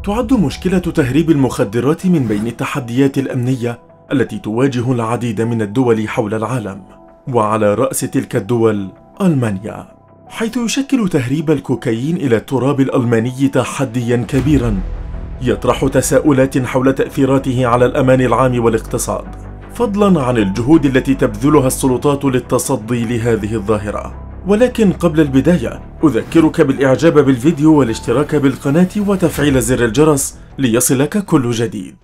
تعد مشكلة تهريب المخدرات من بين التحديات الأمنية التي تواجه العديد من الدول حول العالم، وعلى رأس تلك الدول ألمانيا، حيث يشكل تهريب الكوكايين إلى التراب الألماني تحدياً كبيراً يطرح تساؤلات حول تأثيراته على الأمان العام والاقتصاد، فضلاً عن الجهود التي تبذلها السلطات للتصدي لهذه الظاهرة. ولكن قبل البداية أذكرك بالإعجاب بالفيديو والاشتراك بالقناة وتفعيل زر الجرس ليصلك كل جديد.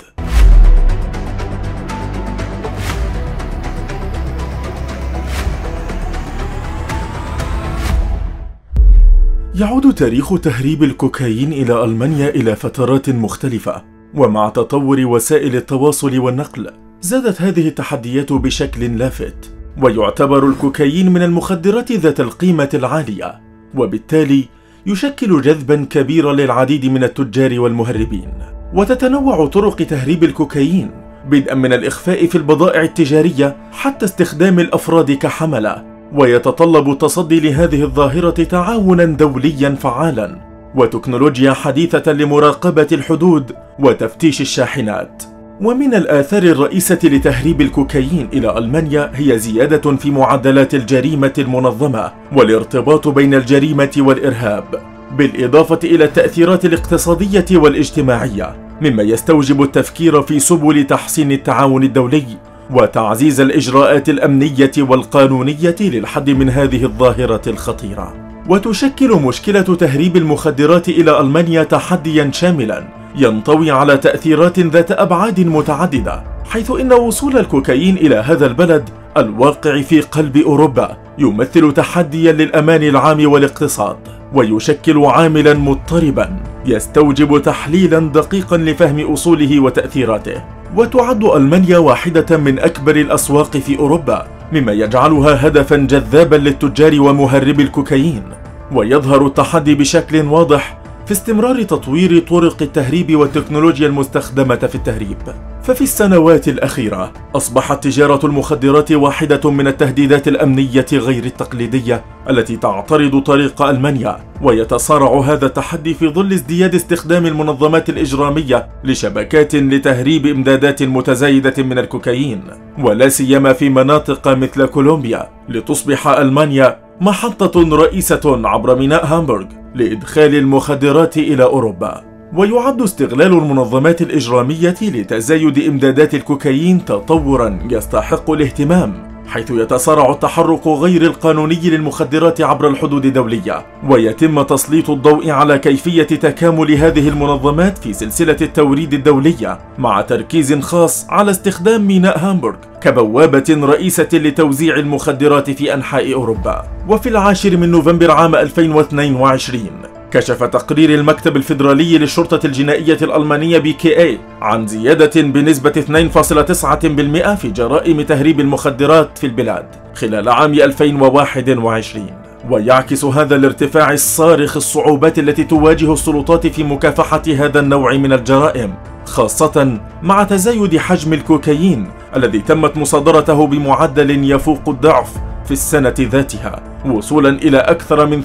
يعود تاريخ تهريب الكوكايين إلى ألمانيا إلى فترات مختلفة، ومع تطور وسائل التواصل والنقل زادت هذه التحديات بشكل لافت، ويعتبر الكوكايين من المخدرات ذات القيمة العالية، وبالتالي يشكل جذبا كبيرا للعديد من التجار والمهربين. وتتنوع طرق تهريب الكوكايين بدءا من الإخفاء في البضائع التجارية حتى استخدام الأفراد كحملة، ويتطلب التصدي لهذه الظاهرة تعاونا دوليا فعالا وتكنولوجيا حديثة لمراقبة الحدود وتفتيش الشاحنات. ومن الآثار الرئيسة لتهريب الكوكايين إلى ألمانيا هي زيادة في معدلات الجريمة المنظمة والارتباط بين الجريمة والإرهاب، بالإضافة إلى التأثيرات الاقتصادية والاجتماعية، مما يستوجب التفكير في سبل تحسين التعاون الدولي وتعزيز الإجراءات الأمنية والقانونية للحد من هذه الظاهرة الخطيرة. وتشكل مشكلة تهريب المخدرات إلى ألمانيا تحديا شاملا ينطوي على تأثيرات ذات أبعاد متعددة، حيث إن وصول الكوكايين إلى هذا البلد الواقع في قلب أوروبا يمثل تحديا للأمان العام والاقتصاد، ويشكل عاملا مضطربا يستوجب تحليلا دقيقا لفهم أصوله وتأثيراته. وتعد ألمانيا واحدة من أكبر الأسواق في أوروبا، مما يجعلها هدفا جذابا للتجار ومهربي الكوكايين. ويظهر التحدي بشكل واضح في استمرار تطوير طرق التهريب والتكنولوجيا المستخدمة في التهريب. ففي السنوات الأخيرة أصبحت تجارة المخدرات واحدة من التهديدات الأمنية غير التقليدية التي تعترض طريق ألمانيا، ويتصارع هذا التحدي في ظل ازدياد استخدام المنظمات الإجرامية لشبكات لتهريب إمدادات متزايدة من الكوكايين، ولا سيما في مناطق مثل كولومبيا، لتصبح ألمانيا محطة رئيسة عبر ميناء هامبورغ لإدخال المخدرات إلى أوروبا. ويعد استغلال المنظمات الإجرامية لتزايد إمدادات الكوكايين تطورا يستحق الاهتمام، حيث يتسارع التحرك غير القانوني للمخدرات عبر الحدود الدولية، ويتم تسليط الضوء على كيفية تكامل هذه المنظمات في سلسلة التوريد الدولية، مع تركيز خاص على استخدام ميناء هامبورغ كبوابة رئيسة لتوزيع المخدرات في أنحاء أوروبا. وفي 10 من نوفمبر عام 2022 كشف تقرير المكتب الفيدرالي للشرطة الجنائية الألمانية BKA عن زيادة بنسبة 2.9% في جرائم تهريب المخدرات في البلاد خلال عام 2021. ويعكس هذا الارتفاع الصارخ الصعوبات التي تواجه السلطات في مكافحة هذا النوع من الجرائم، خاصة مع تزايد حجم الكوكايين الذي تمت مصادرته بمعدل يفوق الضعف في السنة ذاتها، وصولا إلى أكثر من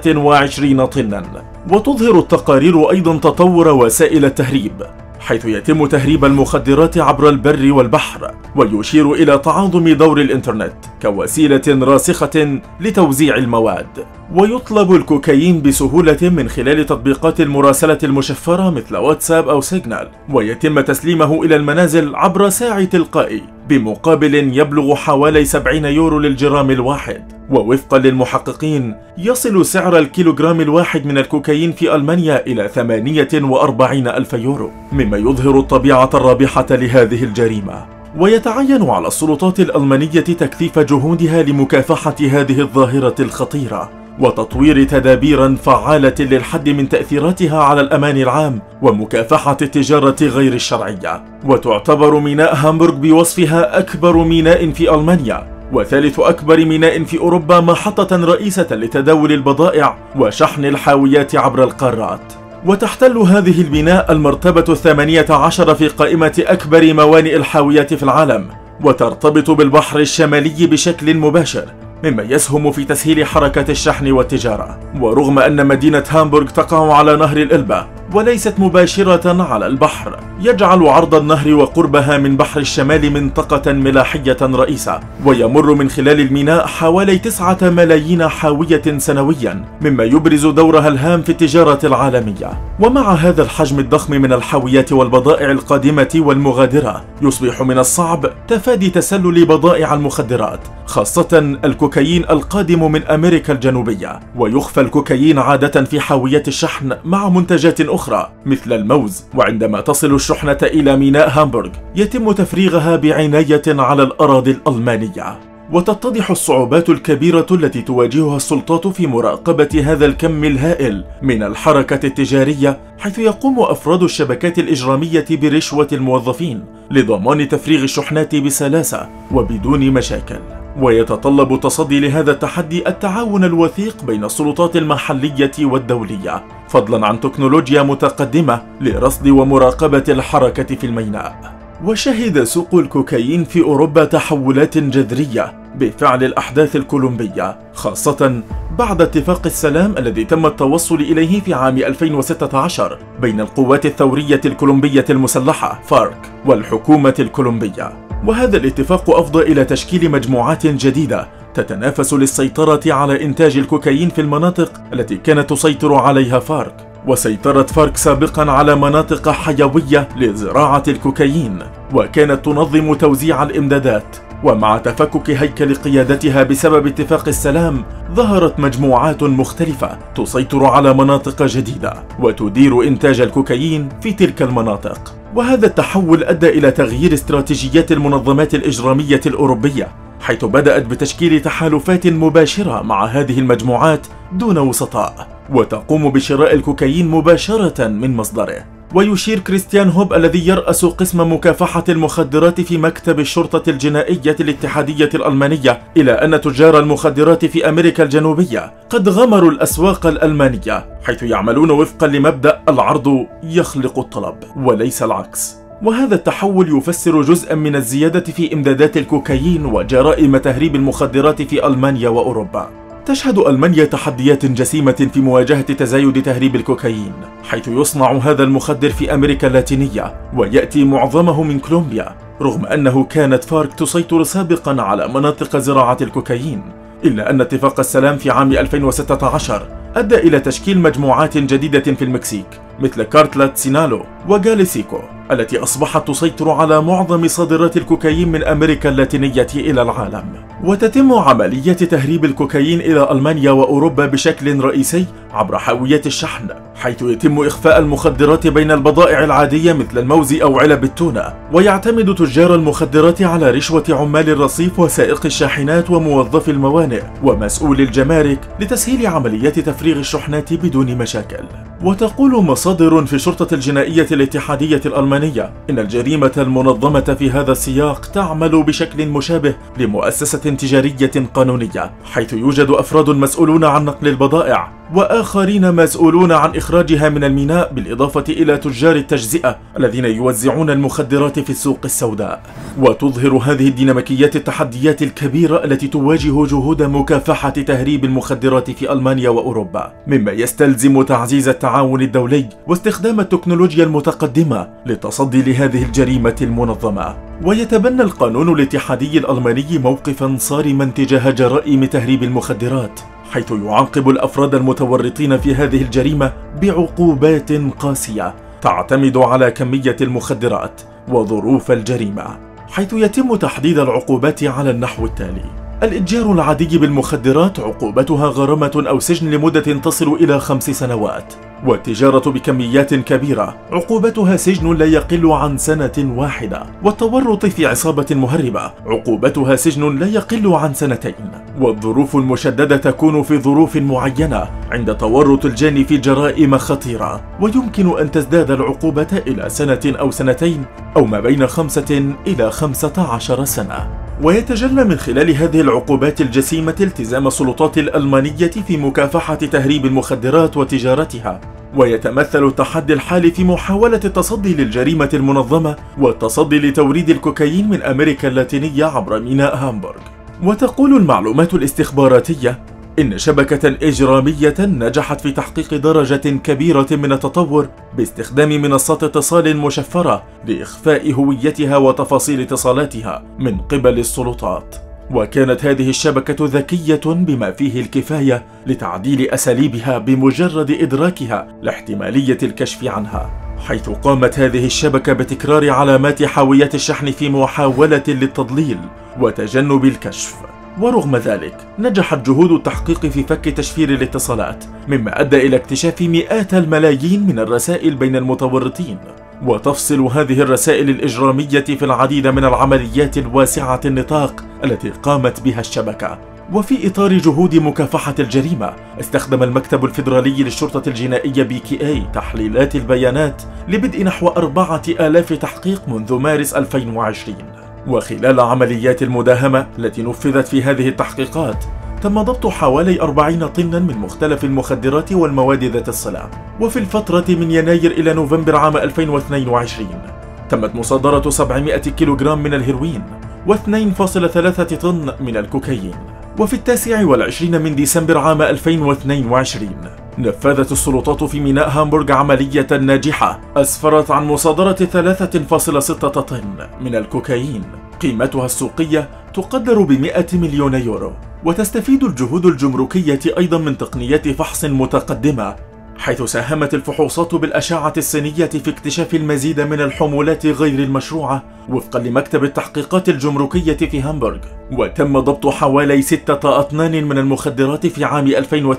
23 طنا. وتظهر التقارير أيضا تطور وسائل التهريب، حيث يتم تهريب المخدرات عبر البر والبحر، ويشير إلى تعاظم دور الإنترنت كوسيلة راسخة لتوزيع المواد. ويطلب الكوكايين بسهولة من خلال تطبيقات المراسلة المشفرة مثل واتساب أو سيجنال، ويتم تسليمه إلى المنازل عبر ساعي تلقائي بمقابل يبلغ حوالي 70 يورو للجرام الواحد. ووفقا للمحققين يصل سعر الكيلوغرام الواحد من الكوكايين في ألمانيا إلى 48 ألف يورو، مما يظهر الطبيعة الرابحة لهذه الجريمة. ويتعين على السلطات الألمانية تكثيف جهودها لمكافحة هذه الظاهرة الخطيرة وتطوير تدابير فعالة للحد من تأثيراتها على الأمان العام ومكافحة التجارة غير الشرعية. وتعتبر ميناء هامبورغ بوصفها أكبر ميناء في ألمانيا وثالث أكبر ميناء في أوروبا محطة رئيسة لتداول البضائع وشحن الحاويات عبر القارات. وتحتل هذه الميناء المرتبة 18 في قائمة أكبر موانئ الحاويات في العالم، وترتبط بالبحر الشمالي بشكل مباشر، مما يسهم في تسهيل حركة الشحن والتجارة. ورغم أن مدينة هامبورغ تقع على نهر الإلبة وليست مباشرة على البحر، يجعل عرض النهر وقربها من بحر الشمال منطقة ملاحية رئيسة، ويمر من خلال الميناء حوالي 9 ملايين حاوية سنويا، مما يبرز دورها الهام في التجارة العالمية. ومع هذا الحجم الضخم من الحاويات والبضائع القادمة والمغادرة، يصبح من الصعب تفادي تسلل بضائع المخدرات، خاصة الكوكايين القادم من أمريكا الجنوبية. ويخفى الكوكايين عادة في حاويات الشحن مع منتجات أخرى مثل الموز، وعندما تصل الشحنة إلى ميناء هامبورغ يتم تفريغها بعناية على الأراضي الألمانية. وتتضح الصعوبات الكبيرة التي تواجهها السلطات في مراقبة هذا الكم الهائل من الحركة التجارية، حيث يقوم أفراد الشبكات الإجرامية برشوة الموظفين لضمان تفريغ الشحنات بسلاسة وبدون مشاكل. ويتطلب التصدي لهذا التحدي التعاون الوثيق بين السلطات المحلية والدولية، فضلا عن تكنولوجيا متقدمة لرصد ومراقبة الحركة في الميناء. وشهد سوق الكوكايين في أوروبا تحولات جذرية بفعل الأحداث الكولومبية، خاصة بعد اتفاق السلام الذي تم التوصل إليه في عام 2016 بين القوات الثورية الكولومبية المسلحة فارك والحكومة الكولومبية. وهذا الاتفاق أفضى إلى تشكيل مجموعات جديدة تتنافس للسيطرة على إنتاج الكوكايين في المناطق التي كانت تسيطر عليها فارك. وسيطرت فارك سابقا على مناطق حيوية لزراعة الكوكايين، وكانت تنظم توزيع الإمدادات. ومع تفكك هيكل قيادتها بسبب اتفاق السلام، ظهرت مجموعات مختلفة تسيطر على مناطق جديدة وتدير إنتاج الكوكايين في تلك المناطق. وهذا التحول أدى إلى تغيير استراتيجيات المنظمات الإجرامية الأوروبية، حيث بدأت بتشكيل تحالفات مباشرة مع هذه المجموعات دون وسطاء، وتقوم بشراء الكوكايين مباشرة من مصدره. ويشير كريستيان هوب الذي يرأس قسم مكافحة المخدرات في مكتب الشرطة الجنائية الاتحادية الألمانية إلى أن تجار المخدرات في أمريكا الجنوبية قد غمروا الأسواق الألمانية، حيث يعملون وفقا لمبدأ العرض يخلق الطلب وليس العكس. وهذا التحول يفسر جزءا من الزيادة في إمدادات الكوكايين وجرائم تهريب المخدرات في ألمانيا وأوروبا. تشهد ألمانيا تحديات جسيمة في مواجهة تزايد تهريب الكوكايين، حيث يصنع هذا المخدر في أمريكا اللاتينية ويأتي معظمه من كولومبيا، رغم أنه كانت فارك تسيطر سابقا على مناطق زراعة الكوكايين. إلا أن اتفاق السلام في عام 2016 أدى إلى تشكيل مجموعات جديدة في المكسيك مثل كارتلات سينالو وجاليسيكو، التي أصبحت تسيطر على معظم صادرات الكوكايين من أمريكا اللاتينية إلى العالم. وتتم عملية تهريب الكوكايين إلى ألمانيا وأوروبا بشكل رئيسي عبر حاويات الشحن، حيث يتم إخفاء المخدرات بين البضائع العادية مثل الموز أو علب التونة. ويعتمد تجار المخدرات على رشوة عمال الرصيف وسائق الشاحنات وموظفي الموانئ ومسؤول الجمارك لتسهيل عمليات تفريغ الشحنات بدون مشاكل. وتقول مصادر في الشرطة الجنائية الاتحادية الألمانية إن الجريمة المنظمة في هذا السياق تعمل بشكل مشابه لمؤسسة تجارية قانونية، حيث يوجد أفراد مسؤولون عن نقل البضائع وآخرين مسؤولون عن إخراجها من الميناء، بالإضافة إلى تجار التجزئة الذين يوزعون المخدرات في السوق السوداء. وتظهر هذه الديناميكيات التحديات الكبيرة التي تواجه جهود مكافحة تهريب المخدرات في ألمانيا وأوروبا، مما يستلزم تعزيز التعاون الدولي واستخدام التكنولوجيا المتقدمة للتصدي لهذه الجريمة المنظمة. ويتبنى القانون الاتحادي الألماني موقفا صارما تجاه جرائم تهريب المخدرات، حيث يعاقب الأفراد المتورطين في هذه الجريمة بعقوبات قاسية تعتمد على كمية المخدرات وظروف الجريمة، حيث يتم تحديد العقوبات على النحو التالي: الإتجار العادي بالمخدرات عقوبتها غرامة أو سجن لمدة تصل إلى 5 سنوات، والتجارة بكميات كبيرة عقوبتها سجن لا يقل عن 1 سنة، والتورط في عصابة مهربة عقوبتها سجن لا يقل عن 2 سنين. والظروف المشددة تكون في ظروف معينة عند تورط الجاني في جرائم خطيرة، ويمكن أن تزداد العقوبة إلى 1 سنة أو 2 سنين أو ما بين 5 إلى 15 سنة. ويتجلى من خلال هذه العقوبات الجسيمة التزام السلطات الألمانية في مكافحة تهريب المخدرات وتجارتها، ويتمثل التحدي الحالي في محاولة التصدي للجريمة المنظمة والتصدي لتوريد الكوكايين من أمريكا اللاتينية عبر ميناء هامبورغ. وتقول المعلومات الاستخباراتية إن شبكة إجرامية نجحت في تحقيق درجة كبيرة من التطور باستخدام منصات اتصال مشفرة لإخفاء هويتها وتفاصيل اتصالاتها من قبل السلطات. وكانت هذه الشبكة ذكية بما فيه الكفاية لتعديل أساليبها بمجرد إدراكها لاحتمالية الكشف عنها، حيث قامت هذه الشبكة بتكرار علامات حاويات الشحن في محاولة للتضليل وتجنب الكشف. ورغم ذلك نجحت جهود التحقيق في فك تشفير الاتصالات، مما أدى إلى اكتشاف مئات الملايين من الرسائل بين المتورطين. وتفصل هذه الرسائل الإجرامية في العديد من العمليات الواسعة النطاق التي قامت بها الشبكة. وفي إطار جهود مكافحة الجريمة، استخدم المكتب الفيدرالي للشرطة الجنائية BKA تحليلات البيانات لبدء نحو 4000 تحقيق منذ مارس 2020. وخلال عمليات المداهمة التي نفذت في هذه التحقيقات، تم ضبط حوالي 40 طنا من مختلف المخدرات والمواد ذات الصلة. وفي الفترة من يناير إلى نوفمبر عام 2022 تمت مصادرة 700 كيلوغرام من الهيروين و2.3 طن من الكوكايين. وفي 29 من ديسمبر عام 2022 نفذت السلطات في ميناء هامبورغ عملية ناجحة أسفرت عن مصادرة 3.6 طن من الكوكايين، قيمتها السوقية تقدر ب100 مليون يورو. وتستفيد الجهود الجمركية أيضا من تقنيات فحص متقدمة، حيث ساهمت الفحوصات بالأشعة السينية في اكتشاف المزيد من الحمولات غير المشروعة وفقا لمكتب التحقيقات الجمركية في هامبورغ. وتم ضبط حوالي 6 أطنان من المخدرات في عام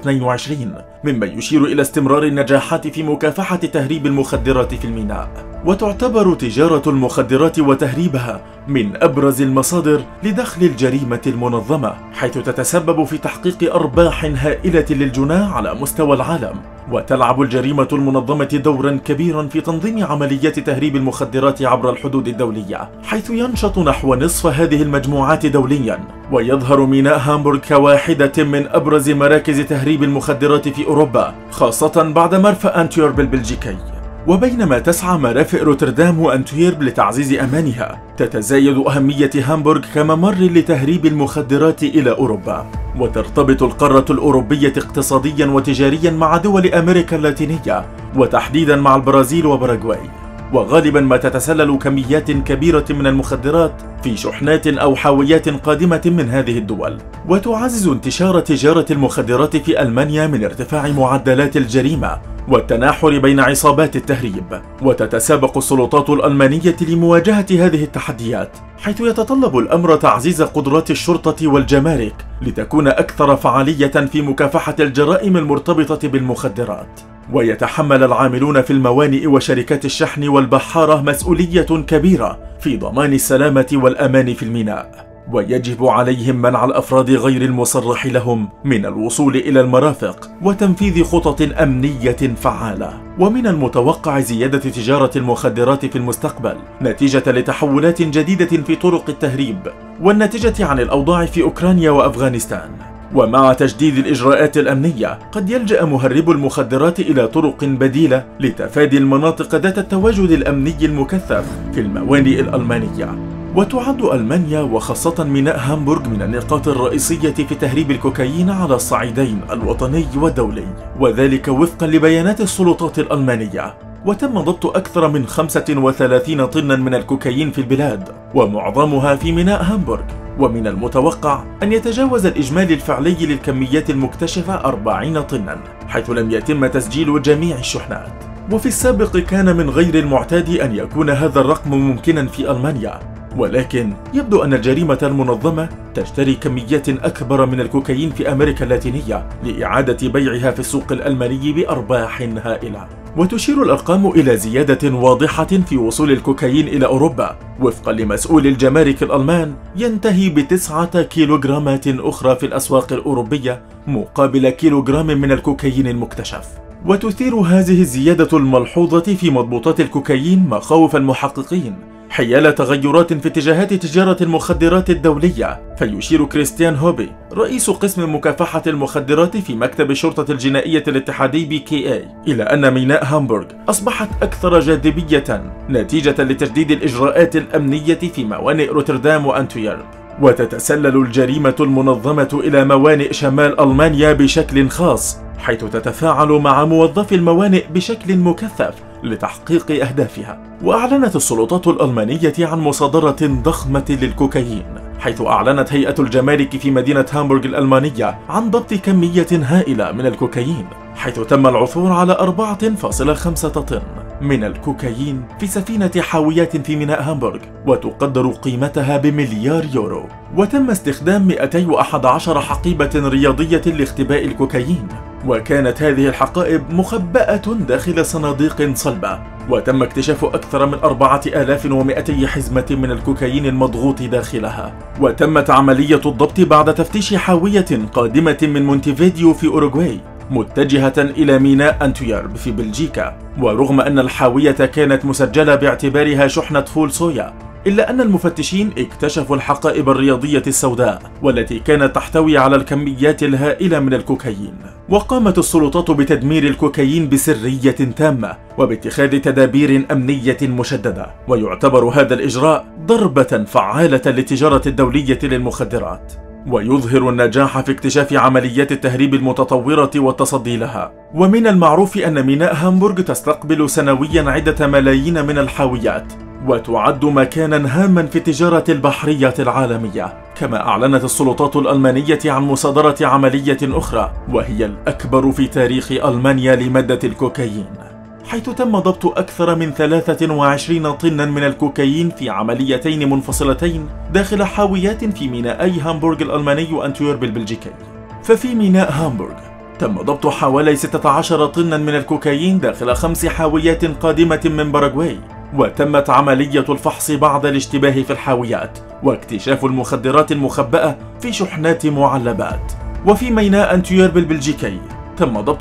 2022، مما يشير إلى استمرار النجاحات في مكافحة تهريب المخدرات في الميناء. وتعتبر تجارة المخدرات وتهريبها من أبرز المصادر لدخل الجريمة المنظمة، حيث تتسبب في تحقيق أرباح هائلة للجناح على مستوى العالم. وتلعب الجريمة المنظمة دورا كبيرا في تنظيم عمليات تهريب المخدرات عبر الحدود الدولية، حيث ينشط نحو نصف هذه المجموعات دوليا. ويظهر ميناء هامبورغ كواحدة من أبرز مراكز تهريب المخدرات في أوروبا، خاصة بعد مرفأ أنتويرب البلجيكي. وبينما تسعى مرافئ روتردام وأنتويرب لتعزيز أمانها، تتزايد أهمية هامبورغ كممر لتهريب المخدرات إلى أوروبا. وترتبط القارة الأوروبية اقتصاديا وتجاريا مع دول أمريكا اللاتينية، وتحديدا مع البرازيل وباراغواي. وغالبا ما تتسلل كميات كبيرة من المخدرات في شحنات أو حاويات قادمة من هذه الدول. وتعزز انتشار تجارة المخدرات في ألمانيا من ارتفاع معدلات الجريمة والتناحر بين عصابات التهريب. وتتسابق السلطات الألمانية لمواجهة هذه التحديات، حيث يتطلب الأمر تعزيز قدرات الشرطة والجمارك لتكون أكثر فعالية في مكافحة الجرائم المرتبطة بالمخدرات. ويتحمل العاملون في الموانئ وشركات الشحن والبحارة مسؤولية كبيرة في ضمان السلامة والأمان في الميناء، ويجب عليهم منع الأفراد غير المصرح لهم من الوصول إلى المرافق وتنفيذ خطط أمنية فعالة. ومن المتوقع زيادة تجارة المخدرات في المستقبل نتيجة لتحولات جديدة في طرق التهريب والناتجة عن الأوضاع في أوكرانيا وأفغانستان. ومع تجديد الإجراءات الأمنية، قد يلجأ مهربو المخدرات إلى طرق بديلة لتفادي المناطق ذات التواجد الأمني المكثف في الموانئ الألمانية. وتعد ألمانيا وخاصة ميناء هامبورغ من النقاط الرئيسية في تهريب الكوكايين على الصعيدين الوطني والدولي، وذلك وفقا لبيانات السلطات الألمانية. وتم ضبط أكثر من 35 طنا من الكوكايين في البلاد، ومعظمها في ميناء هامبورغ. ومن المتوقع أن يتجاوز الإجمالي الفعلي للكميات المكتشفة 40 طنا، حيث لم يتم تسجيل جميع الشحنات. وفي السابق كان من غير المعتاد أن يكون هذا الرقم ممكنا في ألمانيا، ولكن يبدو أن الجريمة المنظمة تشتري كميات أكبر من الكوكايين في أمريكا اللاتينية لإعادة بيعها في السوق الألماني بأرباح هائلة. وتشير الأرقام إلى زيادة واضحة في وصول الكوكايين إلى أوروبا. وفقا لمسؤول الجمارك الألمان، ينتهي ب9 كيلوغرامات أخرى في الأسواق الأوروبية مقابل كيلوغرام من الكوكايين المكتشف. وتثير هذه الزيادة الملحوظة في مضبوطات الكوكايين مخاوف المحققين حيال تغيرات في اتجاهات تجارة المخدرات الدولية. فيشير كريستيان هوبي رئيس قسم مكافحة المخدرات في مكتب الشرطة الجنائية الاتحادي BKA إلى أن ميناء هامبورغ أصبحت أكثر جاذبية نتيجة لتجديد الإجراءات الأمنية في موانئ روتردام وأنتويرب. وتتسلل الجريمة المنظمة إلى موانئ شمال ألمانيا بشكل خاص، حيث تتفاعل مع موظفي الموانئ بشكل مكثف لتحقيق أهدافها. وأعلنت السلطات الألمانية عن مصادرة ضخمة للكوكايين، حيث أعلنت هيئة الجمارك في مدينة هامبورغ الألمانية عن ضبط كمية هائلة من الكوكايين، حيث تم العثور على 4.5 طن من الكوكايين في سفينة حاويات في ميناء هامبورغ، وتقدر قيمتها بمليار يورو. وتم استخدام 211 حقيبة رياضية لاختباء الكوكايين، وكانت هذه الحقائب مخبأة داخل صناديق صلبة، وتم اكتشاف أكثر من 4200 حزمة من الكوكايين المضغوط داخلها. وتمت عملية الضبط بعد تفتيش حاوية قادمة من مونتيفيديو في أوروغواي متجهة إلى ميناء أنتويرب في بلجيكا. ورغم أن الحاوية كانت مسجلة باعتبارها شحنة فول صويا، إلا أن المفتشين اكتشفوا الحقائب الرياضية السوداء والتي كانت تحتوي على الكميات الهائلة من الكوكايين. وقامت السلطات بتدمير الكوكايين بسرية تامة وباتخاذ تدابير أمنية مشددة، ويعتبر هذا الإجراء ضربة فعالة للتجارة الدولية للمخدرات، ويظهر النجاح في اكتشاف عمليات التهريب المتطورة والتصدي لها. ومن المعروف أن ميناء هامبورغ تستقبل سنويا عدة ملايين من الحاويات، وتعد مكانا هاما في التجارة البحرية العالمية. كما أعلنت السلطات الألمانية عن مصادرة عملية أخرى، وهي الأكبر في تاريخ ألمانيا لمادة الكوكايين، حيث تم ضبط أكثر من 23 طنا من الكوكايين في عمليتين منفصلتين داخل حاويات في مينائي هامبورغ الألماني وأنتويرب البلجيكي. ففي ميناء هامبورغ تم ضبط حوالي 16 طنا من الكوكايين داخل 5 حاويات قادمة من باراغواي، وتمت عملية الفحص بعد الاشتباه في الحاويات واكتشاف المخدرات المخبأة في شحنات معلبات. وفي ميناء أنتويرب البلجيكي تم ضبط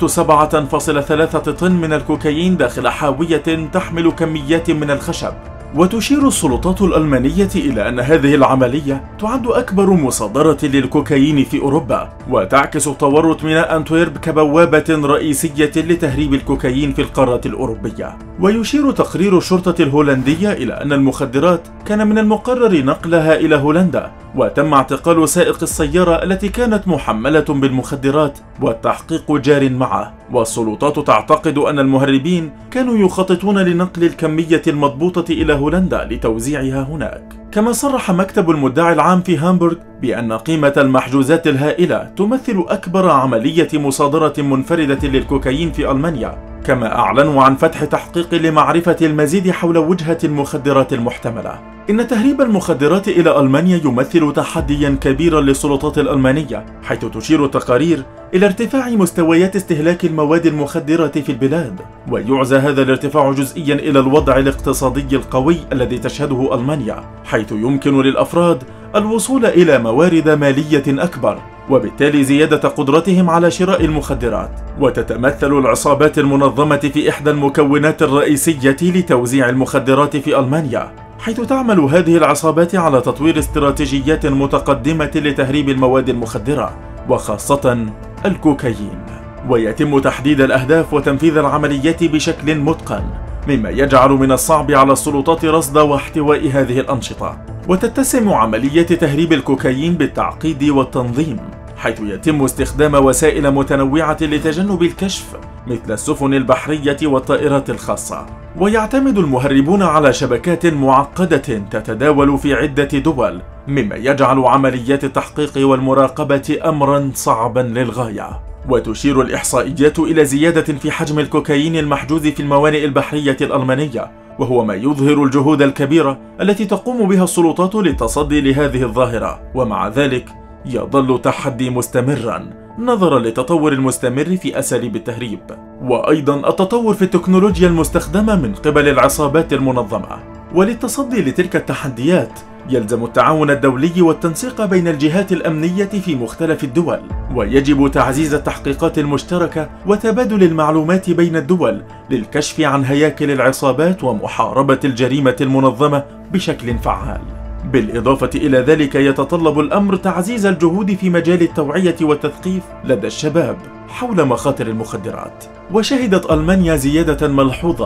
7.3 طن من الكوكايين داخل حاوية تحمل كميات من الخشب. وتشير السلطات الألمانية إلى أن هذه العملية تعد أكبر مصادرة للكوكايين في أوروبا، وتعكس تورط ميناء أنتويرب كبوابة رئيسية لتهريب الكوكايين في القارة الأوروبية. ويشير تقرير الشرطة الهولندية إلى أن المخدرات كان من المقرر نقلها إلى هولندا، وتم اعتقال سائق السيارة التي كانت محملة بالمخدرات والتحقيق جار معه. والسلطات تعتقد أن المهربين كانوا يخططون لنقل الكمية المضبوطة إلى هولندا لتوزيعها هناك. كما صرح مكتب المدعي العام في هامبورغ بأن قيمة المحجوزات الهائلة تمثل أكبر عملية مصادرة منفردة للكوكايين في ألمانيا. كما أعلنوا عن فتح تحقيق لمعرفة المزيد حول وجهة المخدرات المحتملة. إن تهريب المخدرات إلى ألمانيا يمثل تحديا كبيرا للسلطات الألمانية، حيث تشير التقارير إلى ارتفاع مستويات استهلاك المواد المخدرة في البلاد، ويعزى هذا الارتفاع جزئيا إلى الوضع الاقتصادي القوي الذي تشهده ألمانيا، حيث يمكن للأفراد الوصول إلى موارد مالية أكبر، وبالتالي زيادة قدرتهم على شراء المخدرات. وتتمثل العصابات المنظمة في إحدى المكونات الرئيسية لتوزيع المخدرات في ألمانيا، حيث تعمل هذه العصابات على تطوير استراتيجيات متقدمة لتهريب المواد المخدرة وخاصة الكوكايين. ويتم تحديد الأهداف وتنفيذ العمليات بشكل متقن، مما يجعل من الصعب على السلطات رصد واحتواء هذه الأنشطة. وتتسم عملية تهريب الكوكايين بالتعقيد والتنظيم، حيث يتم استخدام وسائل متنوعة لتجنب الكشف مثل السفن البحرية والطائرات الخاصة. ويعتمد المهربون على شبكات معقدة تتداول في عدة دول، مما يجعل عمليات التحقيق والمراقبة أمرا صعبا للغاية. وتشير الإحصائيات إلى زيادة في حجم الكوكايين المحجوز في الموانئ البحرية الألمانية، وهو ما يظهر الجهود الكبيرة التي تقوم بها السلطات للتصدي لهذه الظاهرة. ومع ذلك يظل التحدي مستمرا نظرا للتطور المستمر في أساليب التهريب، وأيضا التطور في التكنولوجيا المستخدمة من قبل العصابات المنظمة. وللتصدي لتلك التحديات يلزم التعاون الدولي والتنسيق بين الجهات الأمنية في مختلف الدول، ويجب تعزيز التحقيقات المشتركة وتبادل المعلومات بين الدول للكشف عن هياكل العصابات ومحاربة الجريمة المنظمة بشكل فعال. بالإضافة إلى ذلك يتطلب الأمر تعزيز الجهود في مجال التوعية والتثقيف لدى الشباب حول مخاطر المخدرات. وشهدت ألمانيا زيادة ملحوظة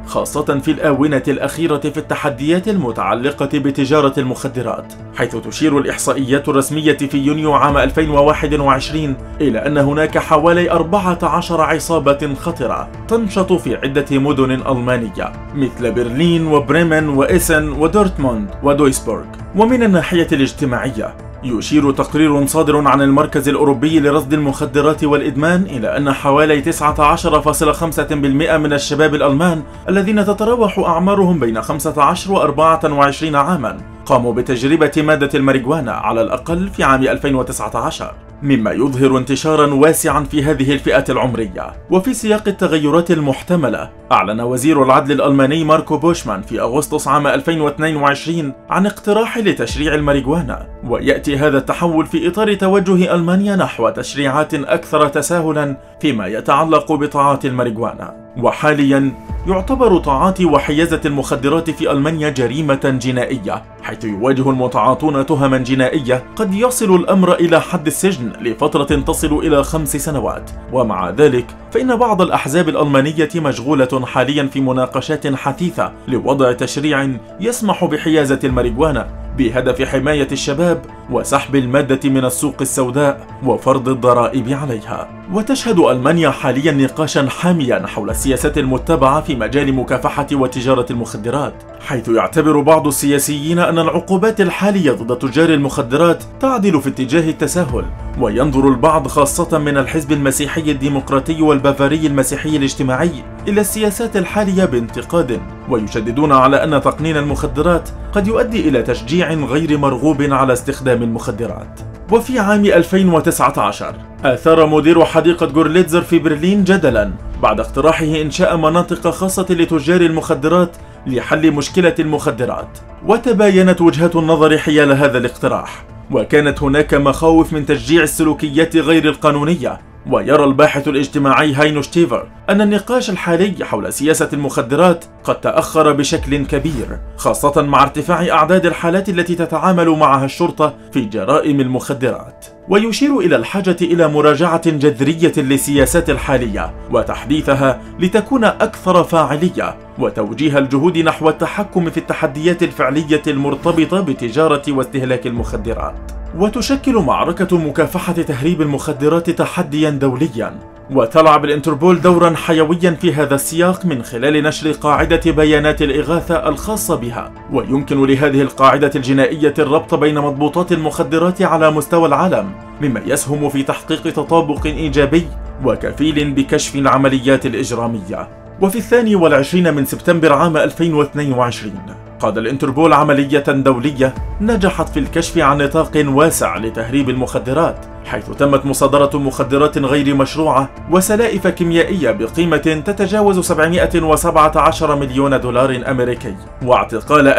خاصة في الآونة الأخيرة في التحديات المتعلقة بتجارة المخدرات، حيث تشير الإحصائيات الرسمية في يونيو عام 2021 إلى أن هناك حوالي 14 عصابة خطرة تنشط في عدة مدن ألمانية مثل برلين وبريمن وإيسن ودورتموند ودويسبورغ. ومن الناحية الاجتماعية، يشير تقرير صادر عن المركز الأوروبي لرصد المخدرات والإدمان إلى أن حوالي 19.5% من الشباب الألمان الذين تتراوح أعمارهم بين 15 و 24 عاما قاموا بتجربة مادة الماريجوانا على الأقل في عام 2019، مما يظهر انتشارا واسعا في هذه الفئات العمرية. وفي سياق التغيرات المحتملة، أعلن وزير العدل الألماني ماركو بوشمان في أغسطس عام 2022 عن اقتراح لتشريع الماريجوانا، ويأتي هذا التحول في إطار توجه ألمانيا نحو تشريعات أكثر تساهلا فيما يتعلق بتعاطي الماريجوانا. وحاليا يعتبر تعاطي وحيازة المخدرات في ألمانيا جريمة جنائية، حيث يواجه المتعاطون تهما جنائية قد يصل الأمر إلى حد السجن لفترة تصل إلى 5 سنوات. ومع ذلك فإن بعض الأحزاب الألمانية مشغولة حاليا في مناقشات حثيثة لوضع تشريع يسمح بحيازة الماريجوانا بهدف حماية الشباب وسحب المادة من السوق السوداء وفرض الضرائب عليها. وتشهد ألمانيا حاليا نقاشا حاميا حول السياسات المتبعة في مجال مكافحة وتجارة المخدرات، حيث يعتبر بعض السياسيين أن العقوبات الحالية ضد تجار المخدرات تعدل في اتجاه التساهل، وينظر البعض خاصة من الحزب المسيحي الديمقراطي والبافاري المسيحي الاجتماعي إلى السياسات الحالية بانتقاد، ويشددون على أن تقنين المخدرات قد يؤدي إلى تشجيع غير مرغوب على استخدام المخدرات. وفي عام 2019 أثار مدير حديقة جورليتزر في برلين جدلا بعد اقتراحه إنشاء مناطق خاصة لتجار المخدرات لحل مشكلة المخدرات، وتباينت وجهات النظر حيال هذا الاقتراح، وكانت هناك مخاوف من تشجيع السلوكيات غير القانونية. ويرى الباحث الاجتماعي هاينو شتيفر أن النقاش الحالي حول سياسة المخدرات قد تأخر بشكل كبير، خاصة مع ارتفاع أعداد الحالات التي تتعامل معها الشرطة في جرائم المخدرات. ويشير إلى الحاجة إلى مراجعة جذرية للسياسات الحالية وتحديثها لتكون أكثر فاعلية، وتوجيه الجهود نحو التحكم في التحديات الفعلية المرتبطة بتجارة واستهلاك المخدرات. وتشكل معركة مكافحة تهريب المخدرات تحديا دوليا، وتلعب الانتربول دورا حيويا في هذا السياق من خلال نشر قاعدة بيانات الإغاثة الخاصة بها. ويمكن لهذه القاعدة الجنائية الربط بين مضبوطات المخدرات على مستوى العالم، مما يسهم في تحقيق تطابق إيجابي وكفيل بكشف العمليات الإجرامية. وفي 22 من سبتمبر عام 2022 قاد الانتربول عملية دولية نجحت في الكشف عن نطاق واسع لتهريب المخدرات، حيث تمت مصادرة مخدرات غير مشروعة وسلائف كيميائية بقيمة تتجاوز 717 مليون دولار أمريكي، واعتقال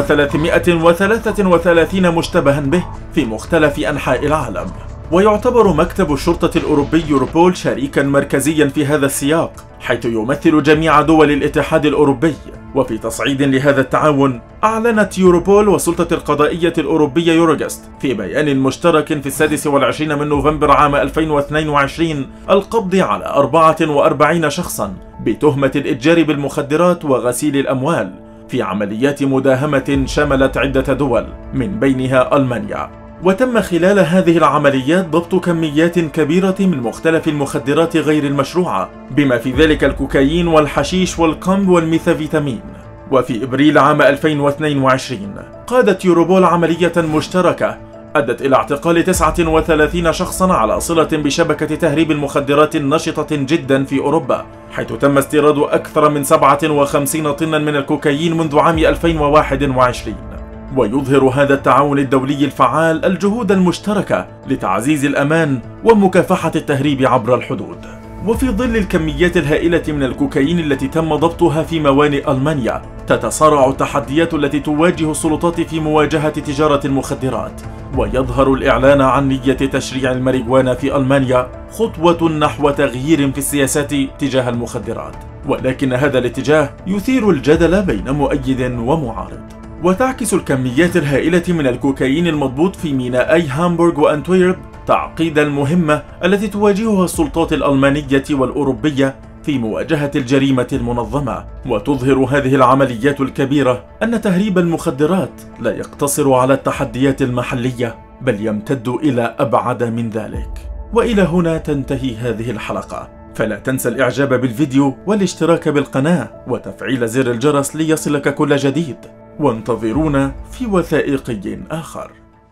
1333 مشتبها به في مختلف أنحاء العالم. ويعتبر مكتب الشرطة الأوروبي يوروبول شريكا مركزيا في هذا السياق، حيث يمثل جميع دول الاتحاد الأوروبي. وفي تصعيد لهذا التعاون، أعلنت يوروبول والسلطة القضائية الأوروبية يوروجاست في بيان مشترك في 26 من نوفمبر عام 2022 القبض على 44 شخصا بتهمة الإتجار بالمخدرات وغسيل الأموال في عمليات مداهمة شملت عدة دول من بينها ألمانيا. وتم خلال هذه العمليات ضبط كميات كبيرة من مختلف المخدرات غير المشروعة، بما في ذلك الكوكايين والحشيش والكمب والميثافيتامين. وفي إبريل عام 2022 قادت يوروبول عملية مشتركة أدت إلى اعتقال 39 شخصا على صلة بشبكة تهريب المخدرات النشطة جدا في أوروبا، حيث تم استيراد أكثر من 57 طنا من الكوكايين منذ عام 2021. ويظهر هذا التعاون الدولي الفعال الجهود المشتركة لتعزيز الأمان ومكافحة التهريب عبر الحدود. وفي ظل الكميات الهائلة من الكوكايين التي تم ضبطها في موانئ ألمانيا، تتصارع التحديات التي تواجه السلطات في مواجهة تجارة المخدرات، ويظهر الإعلان عن نية تشريع الماريجوانا في ألمانيا خطوة نحو تغيير في السياسات تجاه المخدرات، ولكن هذا الاتجاه يثير الجدل بين مؤيد ومعارض. وتعكس الكميات الهائلة من الكوكايين المضبوط في مينائي هامبورغ وأنتويرب تعقيد المهمة التي تواجهها السلطات الألمانية والأوروبية في مواجهة الجريمة المنظمة. وتظهر هذه العمليات الكبيرة أن تهريب المخدرات لا يقتصر على التحديات المحلية، بل يمتد إلى أبعد من ذلك. وإلى هنا تنتهي هذه الحلقة، فلا تنسى الإعجاب بالفيديو والاشتراك بالقناة وتفعيل زر الجرس ليصلك كل جديد، وانتظرونا في وثائقي آخر.